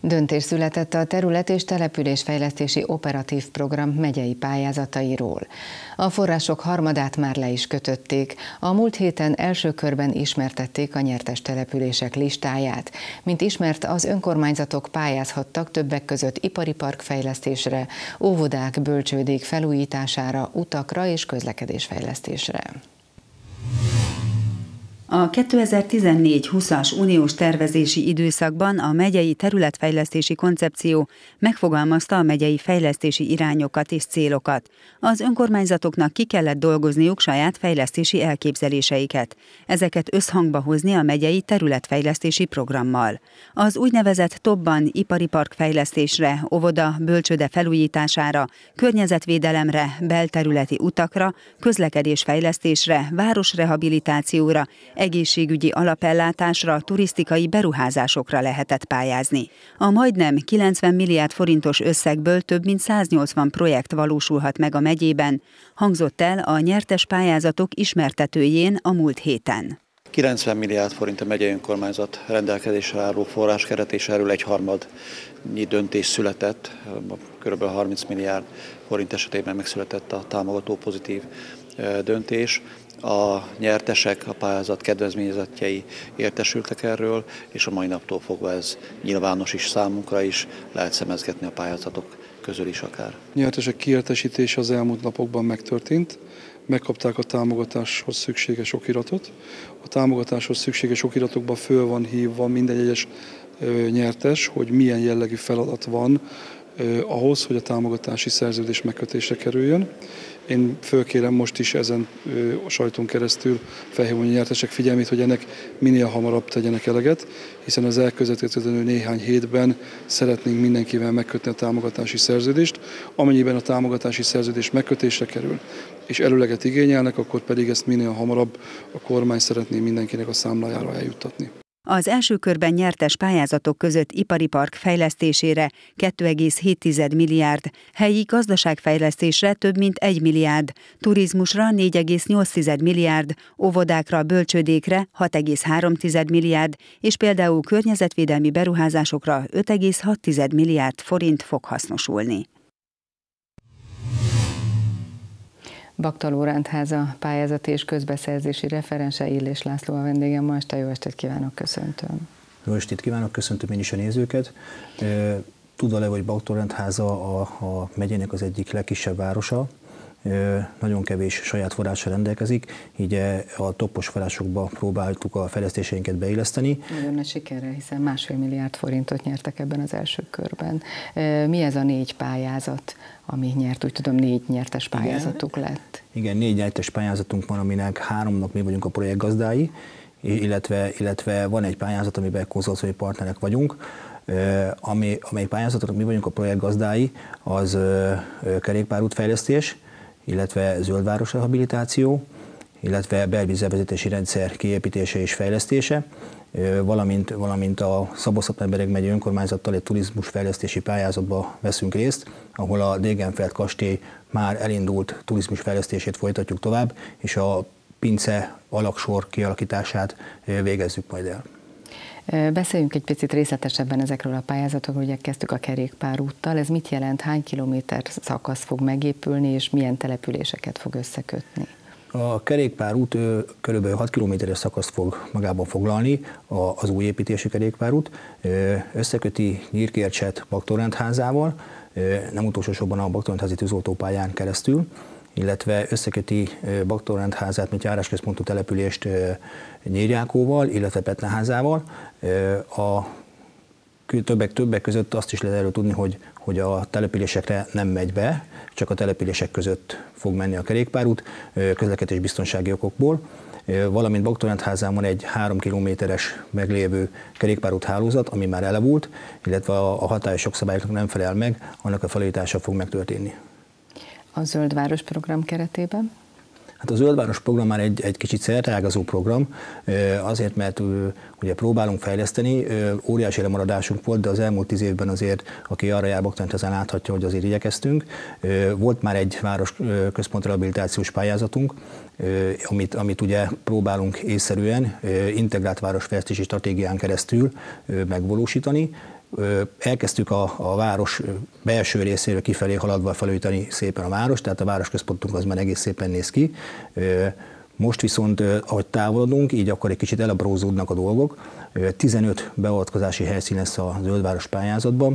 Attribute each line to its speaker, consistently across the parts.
Speaker 1: Döntés született a terület- és településfejlesztési operatív program megyei pályázatairól. A források harmadát már le is kötötték. A múlt héten első körben ismertették a nyertes települések listáját. Mint ismert, az önkormányzatok pályázhattak többek között ipari parkfejlesztésre, óvodák, bölcsődék felújítására, utakra és közlekedésfejlesztésre.
Speaker 2: A 2014-20-as uniós tervezési időszakban a megyei területfejlesztési koncepció megfogalmazta a megyei fejlesztési irányokat és célokat. Az önkormányzatoknak ki kellett dolgozniuk saját fejlesztési elképzeléseiket. Ezeket összhangba hozni a megyei területfejlesztési programmal. Az úgynevezett TOB-ban ipari parkfejlesztésre, óvoda, bölcsőde felújítására, környezetvédelemre, belterületi utakra, közlekedésfejlesztésre, városrehabilitációra, egészségügyi alapellátásra, turisztikai beruházásokra lehetett pályázni. A majdnem 90 milliárd forintos összegből több mint 180 projekt valósulhat meg a megyében, hangzott el a nyertes pályázatok ismertetőjén a múlt héten.
Speaker 3: 90 milliárd forint a megyei önkormányzat rendelkezésre álló forráskeret, és erről egyharmadnyi döntés született, kb. 30 milliárd forint esetében megszületett a támogató pozitív döntés. A nyertesek, a pályázat kedvezményezettjei értesültek erről, és a mai naptól fogva ez nyilvános is számunkra is, lehet szemezgetni a pályázatok közül is akár.
Speaker 4: A nyertesek kiértesítése az elmúlt napokban megtörtént, megkapták a támogatáshoz szükséges okiratot. A támogatáshoz szükséges okiratokban föl van hívva minden egyes nyertes, hogy milyen jellegű feladat van ahhoz, hogy a támogatási szerződés megkötésre kerüljön. Én fölkérem most is ezen a sajton keresztül felhívom a nyertesek figyelmét, hogy ennek minél hamarabb tegyenek eleget, hiszen az elkövetkezendő néhány hétben szeretnénk mindenkivel megkötni a támogatási szerződést. Amennyiben a támogatási szerződés megkötésre kerül, és előleget igényelnek, akkor pedig ezt minél hamarabb a kormány szeretné mindenkinek a számlájára eljuttatni.
Speaker 2: Az első körben nyertes pályázatok között ipari park fejlesztésére 2,7 milliárd, helyi gazdaságfejlesztésre több mint 1 milliárd, turizmusra 4,8 milliárd, óvodákra, bölcsődékre 6,3 milliárd, és például környezetvédelmi beruházásokra 5,6 milliárd forint fog hasznosulni.
Speaker 1: Bakta Lórántháza pályázati és közbeszerzési referense, Illés László a vendégem ma este. Jó estét kívánok, köszöntöm.
Speaker 5: Jó estét kívánok, köszöntöm én is a nézőket. Tudva-e, hogy Bakta Lórántháza a megyének az egyik legkisebb városa, nagyon kevés saját forrással rendelkezik, így a toppos forrásokba próbáltuk a fejlesztéseinket beilleszteni.
Speaker 1: Nagyon nagy sikerrel, hiszen 1,5 milliárd forintot nyertek ebben az első körben. Mi ez a 4 pályázat, ami nyert? Úgy tudom, 4 nyertes pályázatuk lett.
Speaker 5: Igen, 4 nyertes pályázatunk van, aminek 3-nak mi vagyunk a projektgazdái, illetve van egy pályázat, amiben konzorciumi partnerek vagyunk. Amely pályázatot mi vagyunk a projektgazdái, az kerékpárútfejlesztés, illetve zöldváros rehabilitáció, illetve belvízvezetési rendszer kiépítése és fejlesztése, valamint a Szabolcs-Szapnai-Bereg megyei önkormányzattal egy turizmusfejlesztési pályázatba veszünk részt, ahol a Degenfeld kastély már elindult turizmusfejlesztését folytatjuk tovább, és a pince alaksor kialakítását végezzük majd el.
Speaker 1: Beszéljünk egy picit részletesebben ezekről a pályázatokról, ugye kezdtük a kerékpárúttal. Ez mit jelent, hány kilométer szakasz fog megépülni, és milyen településeket fog összekötni?
Speaker 5: A kerékpárút kb. 6 kilométeres szakaszt fog magában foglalni, az új építésű kerékpárút. Összeköti Nyírkércset Bakta Lórántházzával, nem utolsó sorban a Bakta Lórántházi tűzoltópályán keresztül, illetve összeköti Bakta Lórántházzát, mint járásközpontú települést Nyírjákóval, illetve Petneházával. Többek között azt is lehet erről tudni, hogy a településekre nem megy be, csak a települések között fog menni a kerékpárút közlekedésbiztonsági okokból. Valamint Bakta Lórántházzán van egy 3 kilométeres meglévő kerékpárút hálózat, ami már elavult, illetve a hatályos jogszabályoknak nem felel meg, annak a felújítása fog megtörténni.
Speaker 1: A Zöldváros program keretében?
Speaker 5: Hát a Zöldváros program már egy kicsit szerteágazó program, azért, mert ugye próbálunk fejleszteni, óriási lemaradásunk volt, de az elmúlt 10 évben azért, aki arra jár Bakta Lórántházzán láthatja, hogy azért igyekeztünk. Volt már egy város központ rehabilitációs pályázatunk, amit ugye próbálunk észszerűen integrált városfejlesztési stratégián keresztül megvalósítani. elkezdtük a város belső részéről kifelé haladva felújítani szépen a város, tehát a városközpontunk az már egész szépen néz ki. Most viszont, ahogy távolodunk, így akkor egy kicsit elaprózódnak a dolgok. 15 beavatkozási helyszín lesz a Zöldváros pályázatban.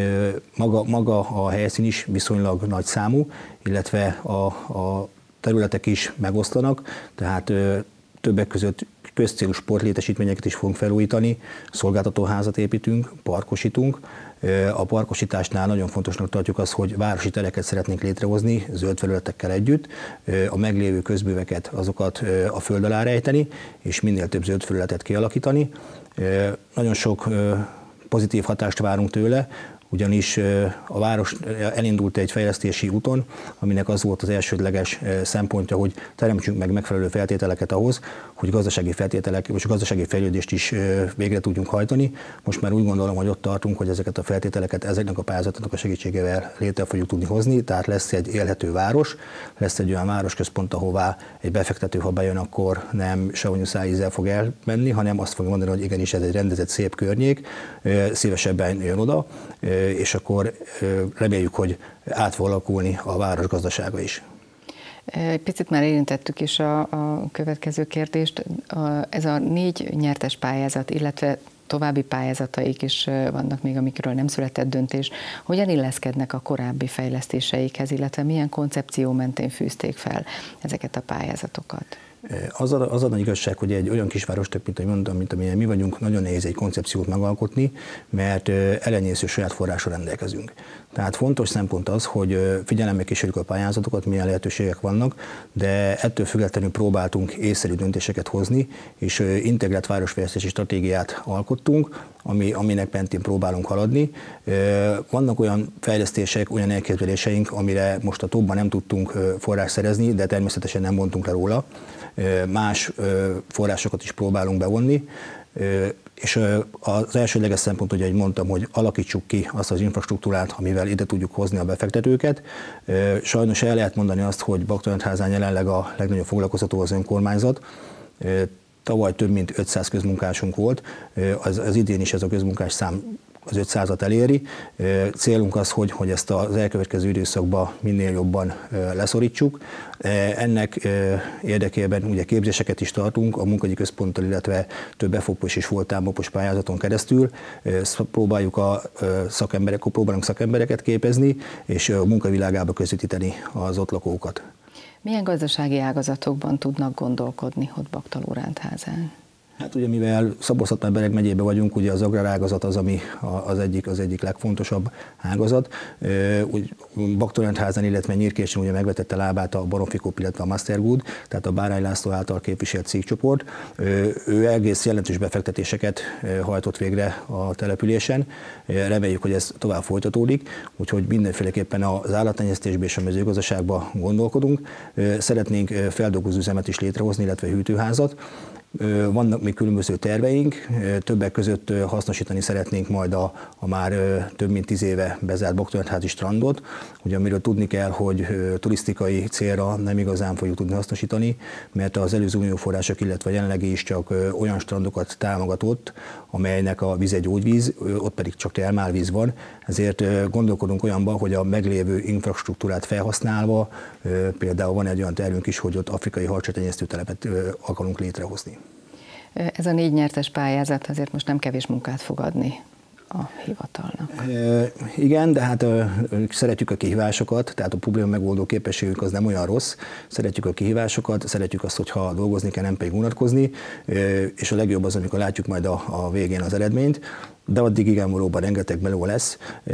Speaker 5: Maga a helyszín is viszonylag nagy számú, illetve a területek is megosztanak, tehát többek között közcélú sportlétesítményeket is fogunk felújítani, szolgáltatóházat építünk, parkosítunk. A parkosításnál nagyon fontosnak tartjuk azt, hogy városi tereket szeretnénk létrehozni zöld felületekkel együtt, a meglévő közműveket azokat a föld alá rejteni, és minél több zöld felületet kialakítani. Nagyon sok pozitív hatást várunk tőle, ugyanis a város elindult egy fejlesztési úton, aminek az volt az elsődleges szempontja, hogy teremtsünk meg megfelelő feltételeket ahhoz, hogy gazdasági feltételek és gazdasági fejlődést is végre tudjunk hajtani. Most már úgy gondolom, hogy ott tartunk, hogy ezeket a feltételeket ezeknek a pályázatoknak a segítségével létre fogjuk tudni hozni, tehát lesz egy élhető város, lesz egy olyan városközpont, ahová egy befektető, ha bejön, akkor nem savanyú szájízzel fog elmenni, hanem azt fogja mondani, hogy igenis ez egy rendezett, szép környék, szívesebben jön oda, és akkor reméljük, hogy át fog alakulni a város gazdasága is.
Speaker 1: Egy picit már érintettük is a következő kérdést. Ez a 4 nyertes pályázat, illetve további pályázataik is vannak még, amikről nem született döntés. Hogyan illeszkednek a korábbi fejlesztéseikhez, illetve milyen koncepció mentén fűzték fel ezeket a pályázatokat?
Speaker 5: Az a nagy igazság, hogy egy olyan kisvárosnak, mint ahogy mondtam, mint amilyen mi vagyunk, nagyon nehéz egy koncepciót megalkotni, mert elenyésző saját forrásra rendelkezünk. Tehát fontos szempont az, hogy figyelemmel kísérjük a pályázatokat, milyen lehetőségek vannak, de ettől függetlenül próbáltunk észszerű döntéseket hozni, és integrált városfejlesztési stratégiát alkottunk, aminek mentén próbálunk haladni. Vannak olyan fejlesztések, olyan elképzeléseink, amire most a topban nem tudtunk forrás szerezni, de természetesen nem mondtunk le róla. Más forrásokat is próbálunk bevonni, és az elsődleges szempont, ugye, hogy mondtam, hogy alakítsuk ki azt az infrastruktúrát, amivel ide tudjuk hozni a befektetőket. Sajnos el lehet mondani azt, hogy Baktalentházán jelenleg a legnagyobb foglalkoztató az önkormányzat. Tavaly több mint 500 közmunkásunk volt, az idén is ez a közmunkás szám az 500-at eléri. Célunk az, hogy ezt az elkövetkező időszakban minél jobban leszorítsuk. Ennek érdekében ugye képzéseket is tartunk a munkahogyi központtal, illetve több befopos és volt támopos pályázaton keresztül. Próbálunk szakembereket képezni, és a munkavilágába közvetíteni az ott lakókat. Milyen gazdasági ágazatokban tudnak gondolkodni ott Baktalórándházán? Hát ugye mivel Szabolcs-Szatmár-Bereg megyében vagyunk, ugye az agrárágazat az, ami az egyik legfontosabb ágazat. Baktalórándházán, illetve Nyírkésén ugye megvetette lábát a Baromfikóp, illetve a Mastergood, tehát a Bárány László által képviselt cégcsoport. Ő egész jelentős befektetéseket hajtott végre a településen. Reméljük, hogy ez tovább folytatódik, úgyhogy mindenféleképpen az állattenyésztésben és a mezőgazdaságban gondolkodunk. Szeretnénk feldolgozóüzemet is létrehozni, illetve hűtőházat. Vannak még különböző terveink, többek között hasznosítani szeretnénk majd a már több mint 10 éve bezárt Baktalórándházi strandot, ugye amiről tudni kell, hogy turisztikai célra nem igazán fogjuk tudni hasznosítani, mert az előző unióforrások, illetve jelenlegi is csak olyan strandokat támogatott, amelynek a víz egy gyógyvíz, ott pedig csak termálvíz van, ezért gondolkodunk olyanban, hogy a meglévő infrastruktúrát felhasználva, például van egy olyan tervünk is, hogy ott afrikai harcsatenyésztőtelepet akarunk létrehozni. Ez a 4 nyertes pályázat azért most nem kevés munkát fog adni a hivatalnak. Igen, de hát szeretjük a kihívásokat, tehát a probléma megoldó képességünk az nem olyan rossz. Szeretjük a kihívásokat, szeretjük azt, hogyha dolgozni kell, nem pedig unatkozni, és a legjobb az, amikor látjuk majd a végén az eredményt, de addig igen, valóban rengeteg meló lesz.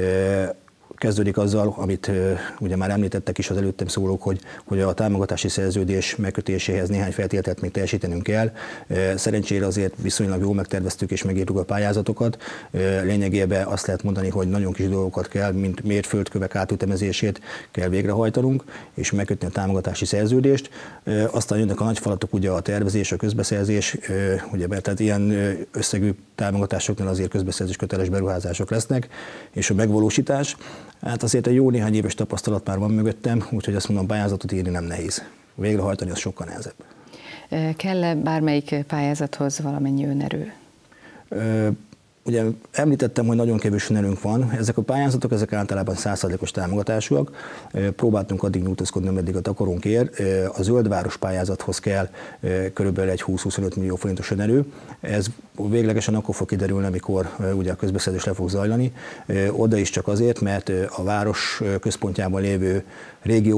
Speaker 5: Kezdődik azzal, amit ugye már említettek is az előttem szólók, hogy a támogatási szerződés megkötéséhez néhány feltételt még teljesítenünk kell. Szerencsére azért viszonylag jól megterveztük és megírtuk a pályázatokat. Lényegében azt lehet mondani, hogy nagyon kis dolgokat kell, mint mérföldkövek átütemezését kell végrehajtanunk, és megkötni a támogatási szerződést. Aztán jönnek a nagy falatok, ugye a tervezés, a közbeszerzés, ugye, tehát ilyen összegű támogatásoknál azért közbeszerzés köteles beruházások lesznek, és a megvalósítás. Hát azért egy jó néhány éves tapasztalat már van mögöttem, úgyhogy azt mondom, pályázatot írni nem nehéz. Végrehajtani az sokkal nehezebb. Kell-e bármelyik pályázathoz valamennyi önerő? Ugye említettem, hogy nagyon kevés önerőnk van. Ezek a pályázatok, ezek általában 100%-os támogatásúak. Próbáltunk addig nyújtózkodni, ameddig a takarónk ér. A Zöldváros pályázathoz kell körülbelül egy 20-25 millió forintos önerő. Ez véglegesen akkor fog kiderülni, amikor ugye a közbeszerzés le fog zajlani. Oda is csak azért, mert a város központjában lévő régi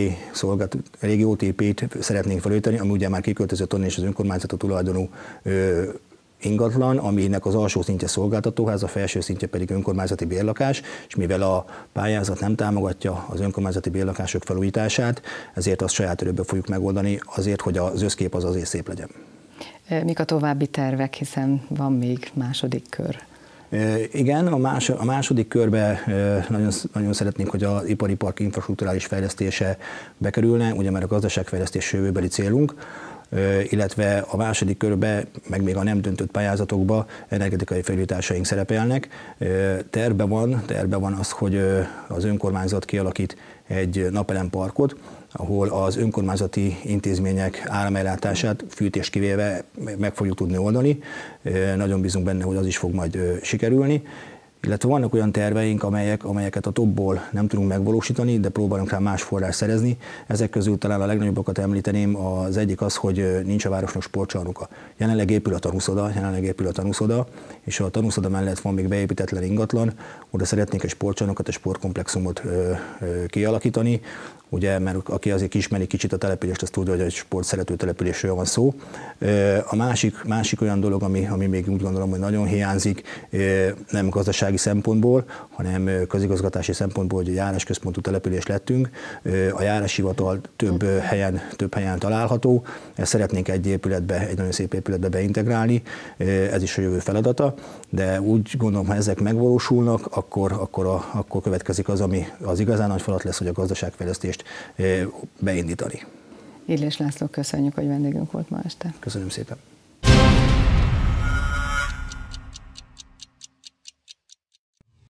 Speaker 5: OTP-t szeretnénk felújítani, ami ugye már kiköltözött onnan és az önkormányzati tulajdonú ingatlan, aminek az alsó szintje szolgáltatóház, a felső szintje pedig önkormányzati bérlakás, és mivel a pályázat nem támogatja az önkormányzati bérlakások felújítását, ezért azt saját erőből fogjuk megoldani, azért, hogy az összkép az azért szép legyen.
Speaker 1: Mik a további tervek, hiszen van még második kör?
Speaker 5: Igen, a második körbe nagyon szeretnénk, hogy az ipari park infrastrukturális fejlesztése bekerülne, ugye már a gazdaságfejlesztés jövőbeli célunk, illetve a második körbe, meg még a nem döntött pályázatokba energetikai felújításaink szerepelnek. Tervben van az, hogy az önkormányzat kialakít egy napelemparkot, ahol az önkormányzati intézmények áramellátását fűtést kivéve meg fogjuk tudni oldani. Nagyon bízunk benne, hogy az is fog majd sikerülni. Illetve vannak olyan terveink, amelyeket a topból nem tudunk megvalósítani, de próbálunk rá más forrás szerezni. Ezek közül talán a legnagyobbakat említeném, az egyik az, hogy nincs a városnak sportcsarnoka. Jelenleg épül a tanúszoda, és a tanúszoda mellett van még beépítetlen ingatlan, oda szeretnénk egy sportcsarnokot, egy sportkomplexumot kialakítani. Ugye, mert aki azért ismeri kicsit a települést, azt tudja, hogy egy sportszerető településről van szó. A másik olyan dolog, ami még úgy gondolom, hogy nagyon hiányzik, nem gazdasági szempontból, hanem közigazgatási szempontból, hogy a járásközpontú település lettünk. A járáshivatal több helyen található. Ezt szeretnénk egy nagyon szép épületbe beintegrálni. Ez is a jövő feladata, de úgy gondolom, ha ezek megvalósulnak, akkor következik az, ami az igazán nagy feladat lesz, hogy a gazdaságfejlesztést beindítani.
Speaker 1: Illés László, köszönjük, hogy vendégünk volt ma este.
Speaker 5: Köszönöm szépen.